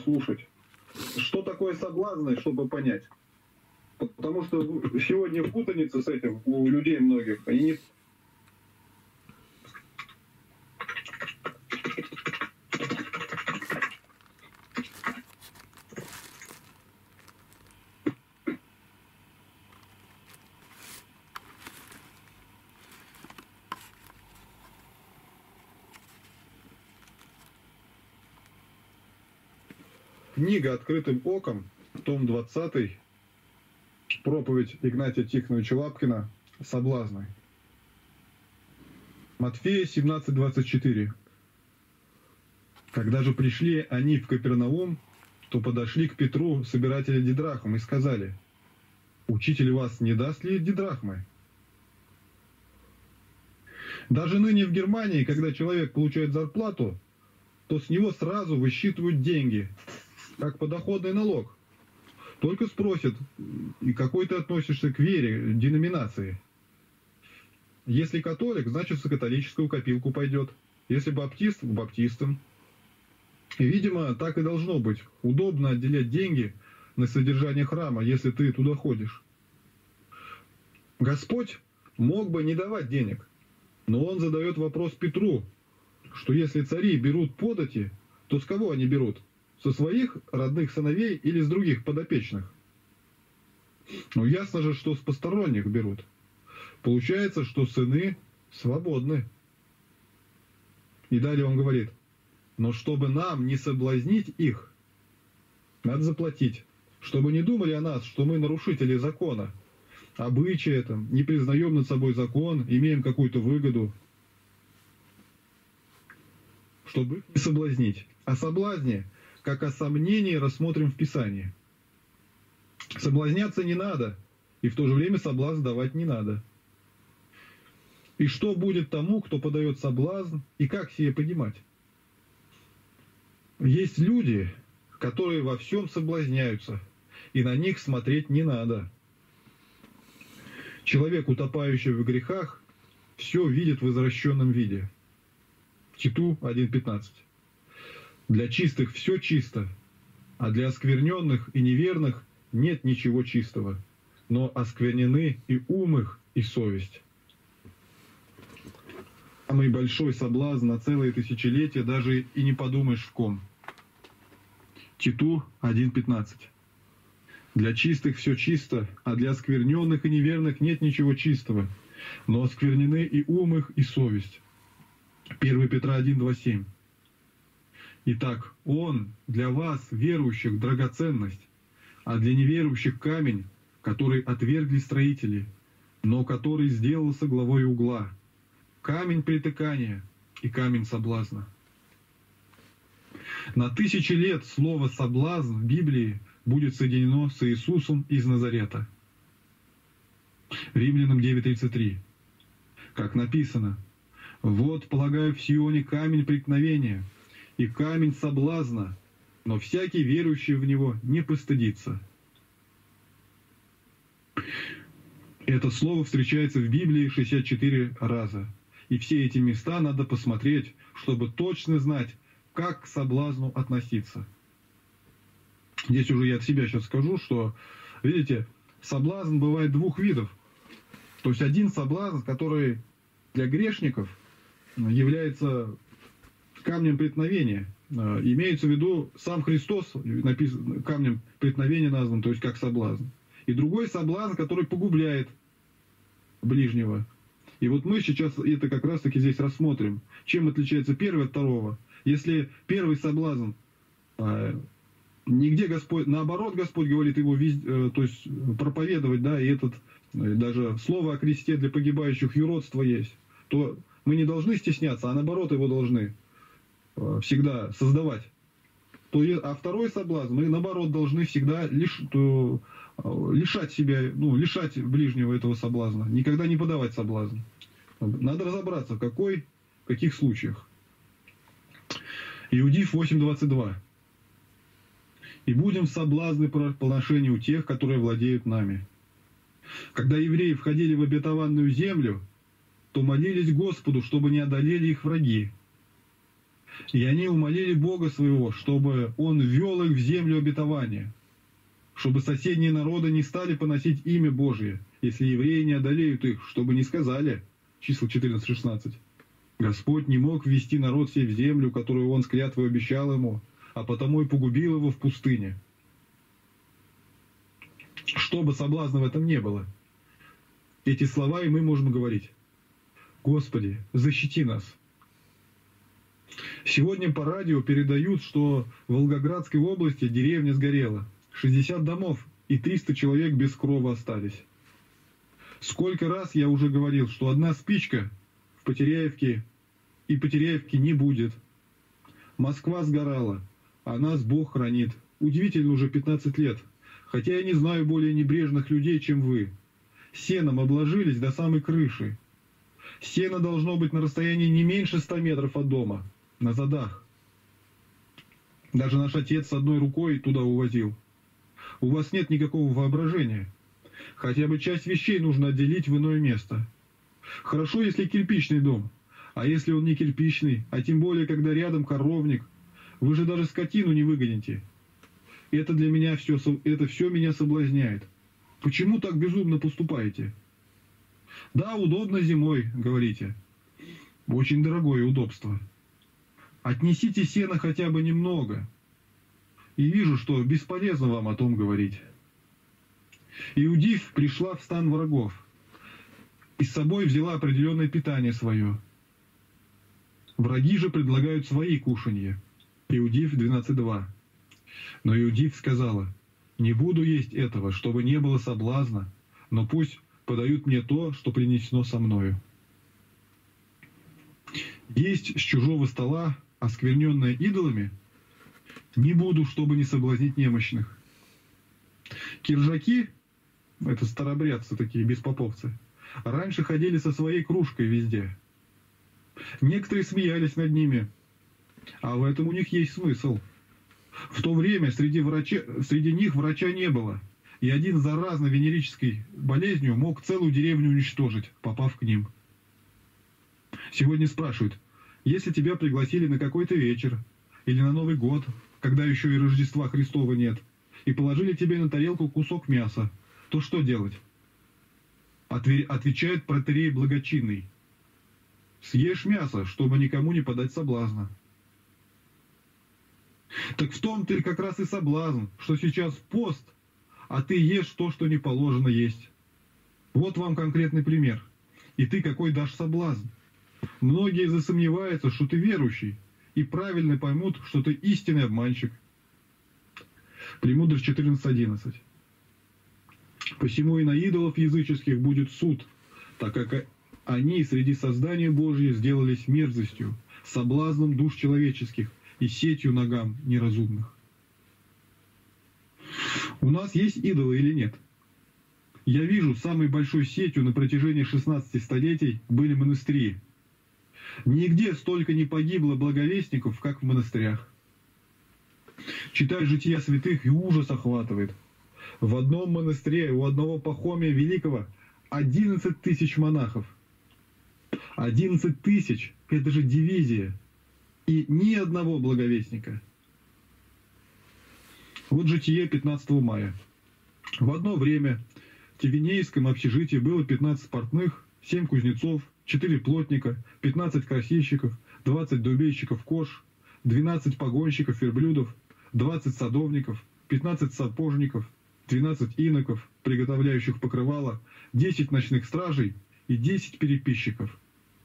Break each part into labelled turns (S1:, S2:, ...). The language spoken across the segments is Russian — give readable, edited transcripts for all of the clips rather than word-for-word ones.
S1: послушать. Что такое соблазны, чтобы понять? Потому что сегодня путаница с этим у людей многих. Они не... Книга «Открытым оком», том 20, проповедь Игнатия Тихоновича Лапкина «Соблазны». Матфея 17:24. Когда же пришли они в Капернаум, то подошли к Петру, собирателя дидрахм, и сказали: «Учитель вас не даст ли дидрахмы?» Даже ныне в Германии, когда человек получает зарплату, то с него сразу высчитывают деньги, как подоходный налог. Только спросят, и какой ты относишься к вере, деноминации. Если католик, значит, в католическую копилку пойдет. Если баптист, к баптистам. И, видимо, так и должно быть. Удобно отделять деньги на содержание храма, если ты туда ходишь. Господь мог бы не давать денег, но он задает вопрос Петру, что если цари берут подати, то с кого они берут? Со своих родных сыновей или с других подопечных? Ну, ясно же, что с посторонних берут. Получается, что сыны свободны. И далее он говорит: но чтобы нам не соблазнить их, надо заплатить, чтобы не думали о нас, что мы нарушители закона, обычая там, не признаем над собой закон, имеем какую-то выгоду. Чтобы их не соблазнить. О соблазне, как о сомнении, рассмотрим в Писании. Соблазняться не надо, и в то же время соблазн давать не надо. И что будет тому, кто подает соблазн, и как сие понимать? Есть люди, которые во всем соблазняются, и на них смотреть не надо. Человек, утопающий в грехах, все видит в извращенном виде. Титу 1:15. Для чистых все чисто, а для оскверненных и неверных нет ничего чистого, но осквернены и ум их, и совесть. Самый большой соблазн на целые тысячелетия, даже и не подумаешь в ком. Титу 1:15. Для чистых все чисто, а для оскверненных и неверных нет ничего чистого, но осквернены и ум их, и совесть. 1 Петра 1:27. Итак, Он для вас, верующих, драгоценность, а для неверующих камень, который отвергли строители, но который сделался главой угла, камень притыкания и камень соблазна. На 1000 лет слово «соблазн» в Библии будет соединено с Иисусом из Назарета. Римлянам 9:33. Как написано: «Вот, полагаю, в Сионе камень преткновения и камень соблазна, но всякий верующий в него не постыдится». Это слово встречается в Библии 64 раза. И все эти места надо посмотреть, чтобы точно знать, как к соблазну относиться. Здесь уже я от себя сейчас скажу, что, видите, соблазн бывает двух видов. То есть один соблазн, который для грешников является камнем преткновения. Имеется в виду сам Христос, написан, камнем преткновения назван, то есть как соблазн. И другой соблазн, который погубляет ближнего. И вот мы сейчас это как раз-таки здесь рассмотрим. Чем отличается первый от второго? Если первый соблазн, нигде Господь, наоборот, Господь говорит его то есть проповедовать, да, и этот, даже слово о кресте для погибающих юродство есть, то мы не должны стесняться, а наоборот его должны всегда создавать. А второй соблазн, мы наоборот должны всегда лишать себя, лишать ближнего этого соблазна, никогда не подавать соблазн. Надо разобраться, в каких случаях. Иудеев 8:22. «И будем соблазны по поношению тех, которые владеют нами. Когда евреи входили в обетованную землю, то молились Господу, чтобы не одолели их враги. И они умолили Бога своего, чтобы Он ввел их в землю обетования, чтобы соседние народы не стали поносить имя Божие, если евреи не одолеют их, чтобы не сказали, числа 14-16, Господь не мог ввести народ сей в землю, которую Он с клятвой обещал ему, а потому и погубил его в пустыне. Чтобы соблазна в этом не было. Эти слова и мы можем говорить: Господи, защити нас. Сегодня по радио передают, что в Волгоградской области деревня сгорела. 60 домов и 300 человек без крова остались. Сколько раз я уже говорил, что одна спичка в Потеряевке и Потеряевки не будет. Москва сгорала, а нас Бог хранит. Удивительно, уже 15 лет. Хотя я не знаю более небрежных людей, чем вы. Сеном обложились до самой крыши. Сено должно быть на расстоянии не меньше 100 метров от дома, на задах. Даже наш отец с одной рукой туда увозил. У вас нет никакого воображения. Хотя бы часть вещей нужно отделить в иное место. Хорошо, если кирпичный дом. А если он не кирпичный, а тем более, когда рядом коровник, вы же даже скотину не выгоните. Это для меня все меня соблазняет. Почему так безумно поступаете? Да, удобно зимой, говорите. Очень дорогое удобство. Отнесите сено хотя бы немного. И вижу, что бесполезно вам о том говорить. Иудив пришла в стан врагов и с собой взяла определенное питание свое. Враги же предлагают свои кушанья. Иудив 12.2. Но Иудив сказала: не буду есть этого, чтобы не было соблазна, но пусть подают мне то, что принесено со мною. Есть с чужого стола, оскверненное идолами, не буду, чтобы не соблазнить немощных. Киржаки, это старобрядцы такие, беспоповцы, раньше ходили со своей кружкой везде. Некоторые смеялись над ними, а в этом у них есть смысл. В то время среди них врача не было, и один заразной венерической болезнью мог целую деревню уничтожить, попав к ним. Сегодня спрашивают: если тебя пригласили на какой-то вечер или на Новый год, когда еще и Рождества Христова нет, и положили тебе на тарелку кусок мяса, то что делать? Отвечает протоиерей Благочинный: съешь мясо, чтобы никому не подать соблазна. Так в том-то и как раз и соблазн, что сейчас пост, а ты ешь то, что не положено есть. Вот вам конкретный пример. И ты какой дашь соблазн? Многие засомневаются, что ты верующий, и правильно поймут, что ты истинный обманщик. Премудрость 14.11. Посему и на идолов языческих будет суд, так как они среди создания Божьих сделались мерзостью, соблазном душ человеческих и сетью ногам неразумных. У нас есть идолы или нет? Я вижу, самой большой сетью на протяжении 16 столетий были монастыри. Нигде столько не погибло благовестников, как в монастырях. Читая жития святых, и ужас охватывает. В одном монастыре у одного Пахомия Великого 11 тысяч монахов. 11 тысяч – это же дивизия. И ни одного благовестника. Вот житие 15 мая. В одно время в Тевенейском общежитии было 15 портных, 7 кузнецов, 4 плотника, 15 красильщиков, 20 дубейщиков кож, 12 погонщиков верблюдов, 20 садовников, 15 сапожников, 12 иноков, приготовляющих покрывало, 10 ночных стражей и 10 переписчиков.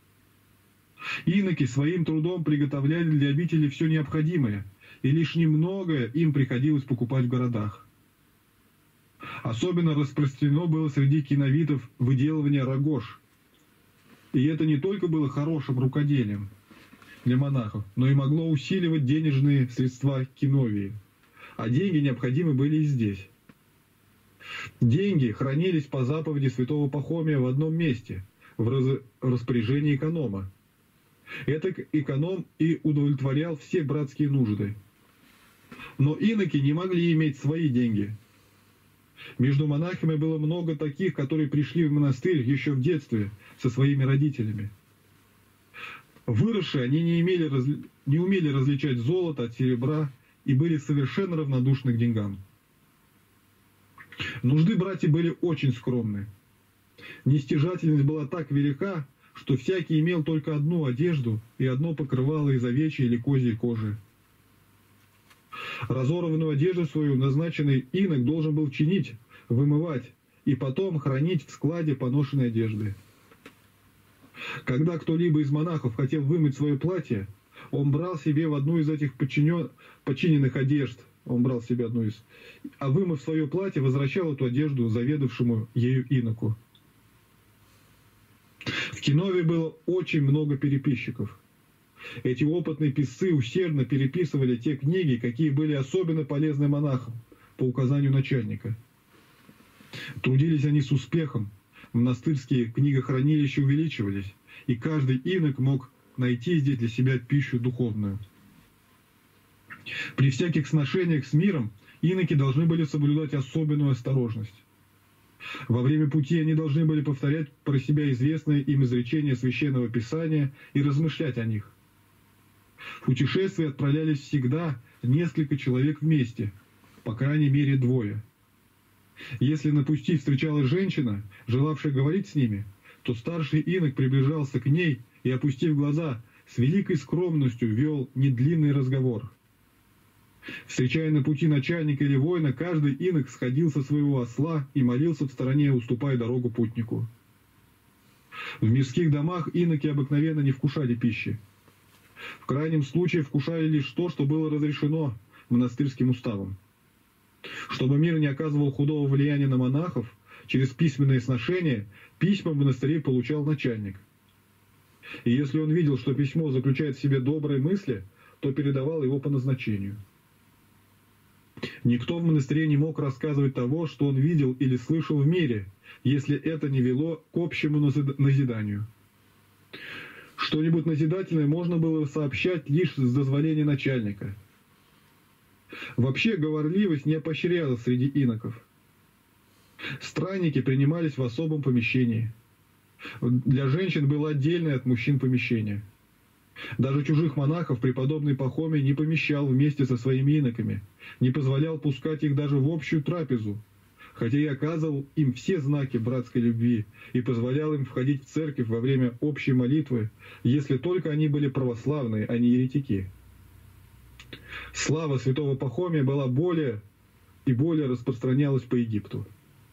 S1: Иноки своим трудом приготовляли для обители все необходимое, и лишь немногое им приходилось покупать в городах. Особенно распространено было среди киновитов выделывание рогож. И это не только было хорошим рукоделием для монахов, но и могло усиливать денежные средства киновии. А деньги необходимы были и здесь. Деньги хранились по заповеди святого Пахомия в одном месте, в распоряжении эконома. Этот эконом и удовлетворял все братские нужды. Но иноки не могли иметь свои деньги. Между монахами было много таких, которые пришли в монастырь еще в детстве со своими родителями. Выросшие, они не умели различать золото от серебра и были совершенно равнодушны к деньгам. Нужды братьев были очень скромны. Нестяжательность была так велика, что всякий имел только одну одежду и одно покрывало из овечьей или козьей кожи. Разорванную одежду свою назначенный инок должен был чинить, вымывать и потом хранить в складе поношенной одежды. Когда кто-либо из монахов хотел вымыть свое платье, он брал себе в одну из этих починенных одежд, а вымыв свое платье, возвращал эту одежду заведовавшему ею иноку. В Кинове было очень много переписчиков. Эти опытные писцы усердно переписывали те книги, какие были особенно полезны монахам, по указанию начальника. Трудились они с успехом, монастырские книгохранилища увеличивались, и каждый инок мог найти здесь для себя пищу духовную. При всяких сношениях с миром иноки должны были соблюдать особенную осторожность. Во время пути они должны были повторять про себя известные им изречения Священного Писания и размышлять о них. В путешествие отправлялись всегда несколько человек вместе, по крайней мере 2. Если на пути встречалась женщина, желавшая говорить с ними, то старший инок приближался к ней и, опустив глаза, с великой скромностью вел недлинный разговор. Встречая на пути начальника или воина, каждый инок сходил со своего осла и молился в стороне, уступая дорогу путнику. В мирских домах иноки обыкновенно не вкушали пищи. В крайнем случае вкушали лишь то, что было разрешено монастырским уставом. Чтобы мир не оказывал худого влияния на монахов, через письменные сношения письма в монастыре получал начальник. И если он видел, что письмо заключает в себе добрые мысли, то передавал его по назначению. Никто в монастыре не мог рассказывать того, что он видел или слышал в мире, если это не вело к общему назиданию. Что-нибудь назидательное можно было сообщать лишь с дозволения начальника. Вообще говорливость не поощрялась среди иноков. Странники принимались в особом помещении. Для женщин было отдельное от мужчин помещение. Даже чужих монахов преподобный Пахомий не помещал вместе со своими иноками, не позволял пускать их даже в общую трапезу, хотя и оказывал им все знаки братской любви и позволял им входить в церковь во время общей молитвы, если только они были православные, а не еретики. Слава святого Пахомия была более и более распространялась по Египту.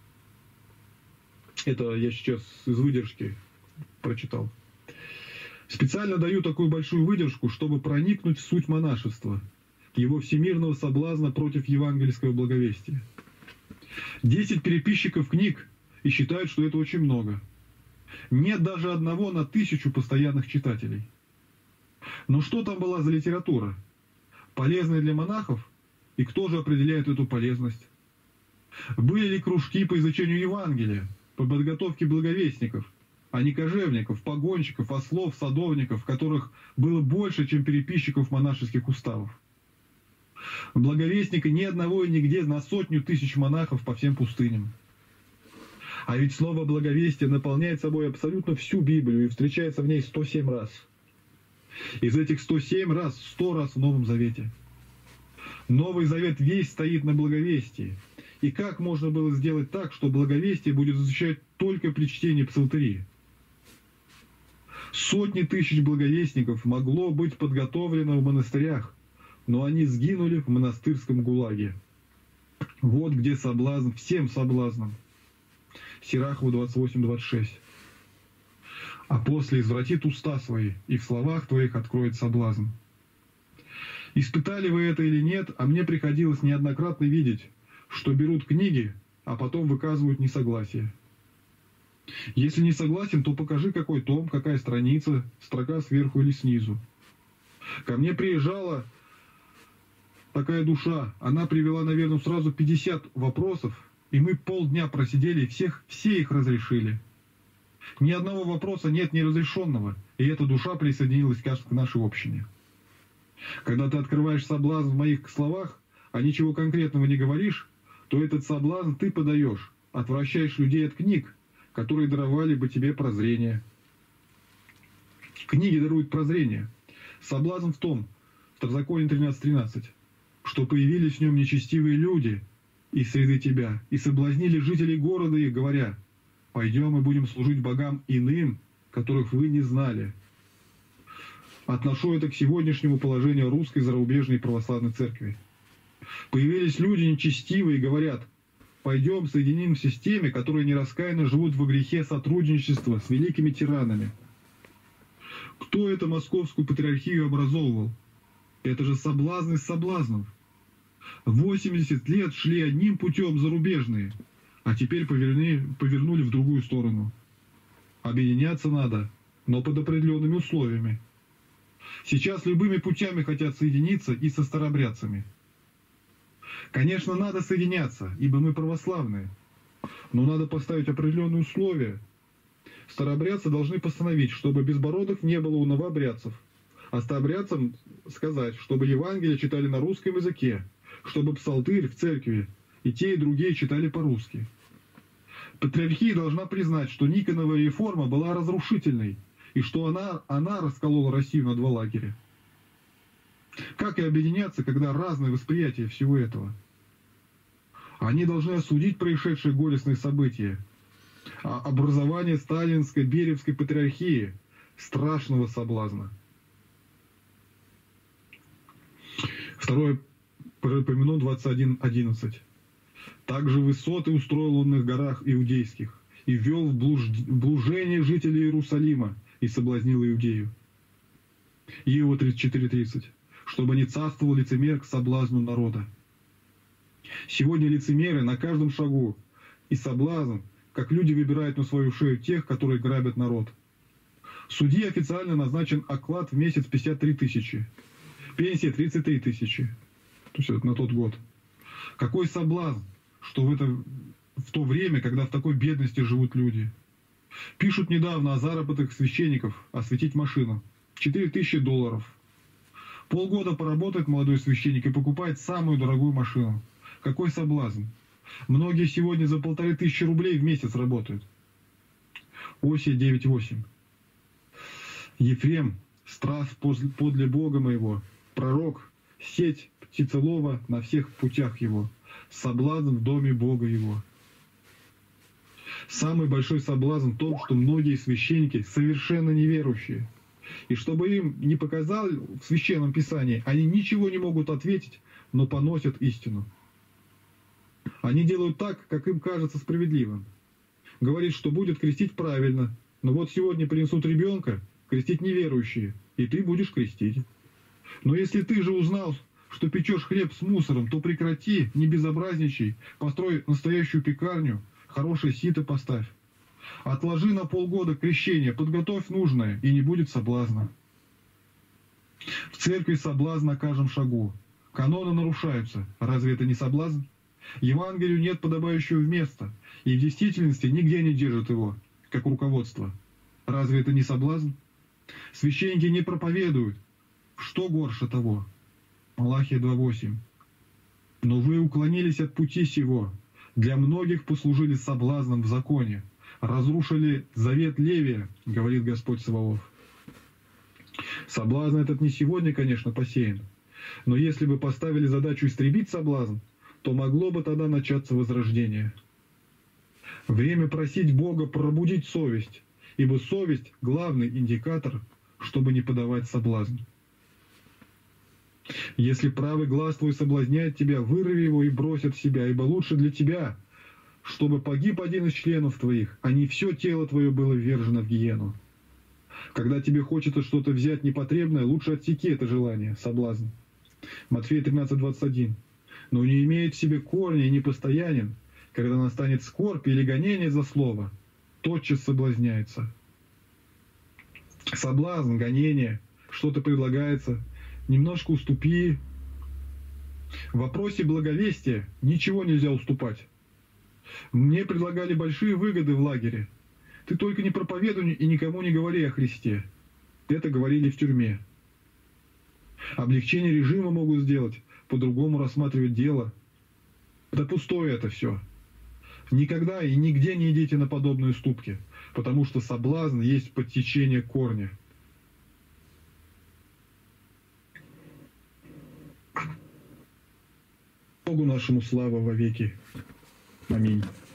S1: Это я сейчас из выдержки прочитал. Специально даю такую большую выдержку, чтобы проникнуть в суть монашества, его всемирного соблазна против евангельского благовестия. 10 переписчиков книг и считают, что это очень много. Нет даже одного на 1000 постоянных читателей. Но что там была за литература? Полезная для монахов? И кто же определяет эту полезность? Были ли кружки по изучению Евангелия, по подготовке благовестников, а не кожевников, погонщиков, ослов, садовников, которых было больше, чем переписчиков монашеских уставов? Благовестника ни одного и нигде на 100 000 монахов по всем пустыням. А ведь слово «благовестие» наполняет собой абсолютно всю Библию и встречается в ней 107 раз. Из этих 107 раз 100 раз в Новом Завете. Новый Завет весь стоит на благовестии. И как можно было сделать так, что благовестие будет звучать только при чтении псалтыри? Сотни тысяч благовестников могло быть подготовлено в монастырях, но они сгинули в монастырском ГУЛАГе. Вот где соблазн всем соблазнам. Сирахова 28-26. А после извратит уста свои, и в словах твоих откроет соблазн. Испытали вы это или нет, а мне приходилось неоднократно видеть, что берут книги, а потом выказывают несогласие. Если не согласен, то покажи, какой том, какая страница, строка сверху или снизу. Ко мне приезжала такая душа, она привела, наверное, сразу 50 вопросов, и мы полдня просидели, и все их разрешили. Ни одного вопроса нет неразрешенного, и эта душа присоединилась к нашей общине. Когда ты открываешь соблазн в моих словах, а ничего конкретного не говоришь, то этот соблазн ты подаешь, отвращаешь людей от книг, которые даровали бы тебе прозрение. Книги даруют прозрение. Соблазн в том, Второзаконие 13:13, что появились в нем нечестивые люди из среды тебя, и соблазнили жителей города их, говоря: пойдем и будем служить богам иным, которых вы не знали. Отношу это к сегодняшнему положению русской зарубежной православной церкви. Появились люди нечестивые и говорят: пойдем соединимся с теми, которые нераскаянно живут во грехе сотрудничества с великими тиранами. Кто это московскую патриархию образовывал? Это же соблазн из соблазнов. 80 лет шли одним путем зарубежные, а теперь повернули в другую сторону. Объединяться надо, но под определенными условиями. Сейчас любыми путями хотят соединиться и со старообрядцами. Конечно, надо соединяться, ибо мы православные, но надо поставить определенные условия. Старообрядцы должны постановить, чтобы безбородых не было у новообрядцев, а старообрядцам сказать, чтобы Евангелие читали на русском языке, чтобы псалтырь в церкви и те, и другие читали по-русски. Патриархия должна признать, что Никоновая реформа была разрушительной, и что она расколола Россию на два лагеря. Как и объединяться, когда разное восприятие всего этого? Они должны осудить происшедшие горестные события, а образование сталинской Бериевской патриархии страшного соблазна. Второе Паралипоменон 21:11. Также высоты устроил он на горах иудейских, и ввел в блужение жителей Иерусалима, и соблазнил Иудею. Иова 34:30. Чтобы не царствовал лицемер к соблазну народа. Сегодня лицемеры на каждом шагу, и соблазн, как люди выбирают на свою шею тех, которые грабят народ. Судье официально назначен оклад в месяц 53 тысячи, пенсия 33 тысячи, то есть это на тот год. Какой соблазн, что в то время, когда в такой бедности живут люди. Пишут недавно о заработках священников осветить машину. $4000. Полгода поработает молодой священник и покупает самую дорогую машину. Какой соблазн. Многие сегодня за 1500 рублей в месяц работают. Осия 9:8. Ефрем, страст подле Бога моего, пророк, сеть птицелова на всех путях его, соблазн в доме Бога его. Самый большой соблазн в том, что многие священники совершенно неверующие. И чтобы им не показал в Священном Писании, они ничего не могут ответить, но поносят истину. Они делают так, как им кажется справедливым. Говорит, что будет крестить правильно, но вот сегодня принесут ребенка, крестить неверующие, и ты будешь крестить. Но если ты же узнал, что печешь хлеб с мусором, то прекрати, не безобразничай, построй настоящую пекарню, хорошее сито поставь. Отложи на полгода крещение, подготовь нужное, и не будет соблазна. В церкви соблазн на каждом шагу. Каноны нарушаются. Разве это не соблазн? Евангелию нет подобающего места, и в действительности нигде не держат его, как руководство. Разве это не соблазн? Священники не проповедуют. Что горше того? Малахия 2:8. Но вы уклонились от пути сего. Для многих послужили соблазном в законе. Разрушили завет Левия, говорит Господь Саваоф. Соблазн этот не сегодня, конечно, посеян. Но если бы поставили задачу истребить соблазн, то могло бы тогда начаться возрождение. Время просить Бога пробудить совесть, ибо совесть – главный индикатор, чтобы не подавать соблазн. Если правый глаз твой соблазняет тебя, вырви его и брось от себя, ибо лучше для тебя, чтобы погиб один из членов твоих, а не все тело твое было ввержено в гиену. Когда тебе хочется что-то взять непотребное, лучше отсеки это желание, соблазн. Матфея 13:21. Но не имеет в себе корня и непостоянен, когда настанет скорбь или гонение за слово, тотчас соблазняется. Соблазн, гонение, что-то предлагается, немножко уступи. В вопросе благовестия ничего нельзя уступать. Мне предлагали большие выгоды в лагере. Ты только не проповедуй и никому не говори о Христе. Это говорили в тюрьме. Облегчение режима могут сделать, по-другому рассматривать дело. Да пустое это все. Никогда и нигде не идите на подобные уступки, потому что соблазн есть подтечение корня. Богу нашему слава во веки. Аминь.